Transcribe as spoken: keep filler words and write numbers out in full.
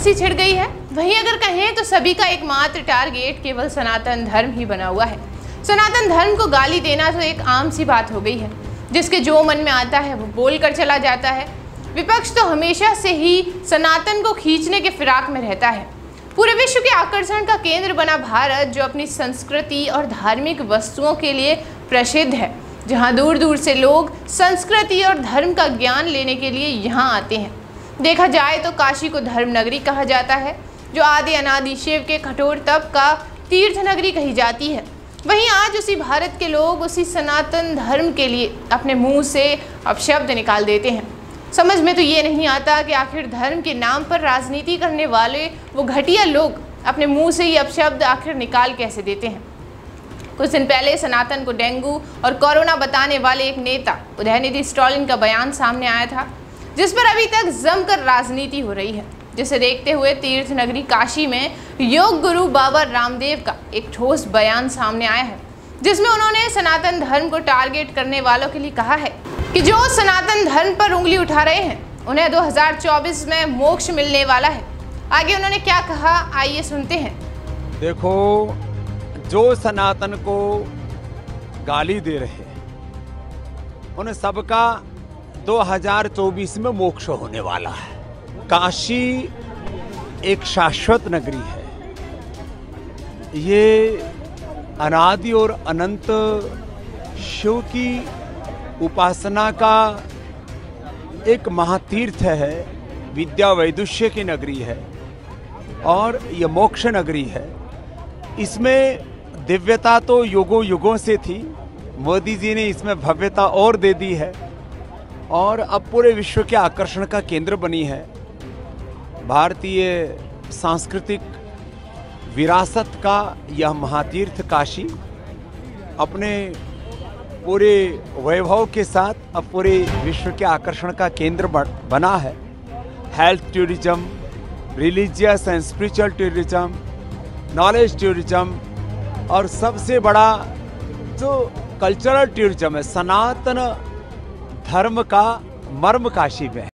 सी छिड़ गई है। वहीं अगर कहें तो सभी का एकमात्र टारगेट केवल सनातन धर्म ही बना हुआ है। सनातन धर्म को गाली देना तो एक आम सी बात हो गई है, जिसके जो मन में आता है वो बोल कर चला जाता है। विपक्ष तो हमेशा से ही सनातन को खींचने के फिराक में रहता है। पूरे विश्व के आकर्षण का केंद्र बना भारत, जो अपनी संस्कृति और धार्मिक वस्तुओं के लिए प्रसिद्ध है, जहां दूर दूर से लोग संस्कृति और धर्म का ज्ञान लेने के लिए यहाँ आते हैं। देखा जाए तो काशी को धर्म नगरी कहा जाता है, जो आदि अनादि शिव के कठोर तप का तीर्थ नगरी कही जाती है। वहीं आज उसी भारत के लोग उसी सनातन धर्म के लिए अपने मुंह से अपशब्द निकाल देते हैं। समझ में तो ये नहीं आता कि आखिर धर्म के नाम पर राजनीति करने वाले वो घटिया लोग अपने मुंह से ये अपशब्द आखिर निकाल कैसे देते हैं। कुछ दिन पहले सनातन को डेंगू और कोरोना बताने वाले एक नेता उदयनिधि स्टालिन का बयान सामने आया था, जिस पर अभी तक जमकर राजनीति हो रही है, जिसे देखते हुए तीर्थ नगरी काशी में योग गुरु बाबा रामदेव का एक ठोस बयान सामने आया है, जिसमें उन्होंने सनातन धर्म को टारगेट करने वालों के लिए कहा है कि जो सनातन धर्म पर उंगली उठा रहे हैं उन्हें दो हज़ार चौबीस में मोक्ष मिलने वाला है। आगे उन्होंने क्या कहा, आइए सुनते हैं। देखो, जो सनातन को गाली दे रहे हैं उन्हें सबका दो हज़ार चौबीस में मोक्ष होने वाला है। काशी एक शाश्वत नगरी है। ये अनादि और अनंत शिव की उपासना का एक महातीर्थ है, विद्या वैदुष्य की नगरी है और ये मोक्ष नगरी है। इसमें दिव्यता तो युगों युगों से थी, मोदी जी ने इसमें भव्यता और दे दी है और अब पूरे विश्व के आकर्षण का केंद्र बनी है। भारतीय सांस्कृतिक विरासत का यह महातीर्थ काशी अपने पूरे वैभव के साथ अब पूरे विश्व के आकर्षण का केंद्र बना है। Health tourism, religious and spiritual tourism, knowledge tourism और सबसे बड़ा जो कल्चरल टूरिज्म है, सनातन धर्म का मर्म काशी में है।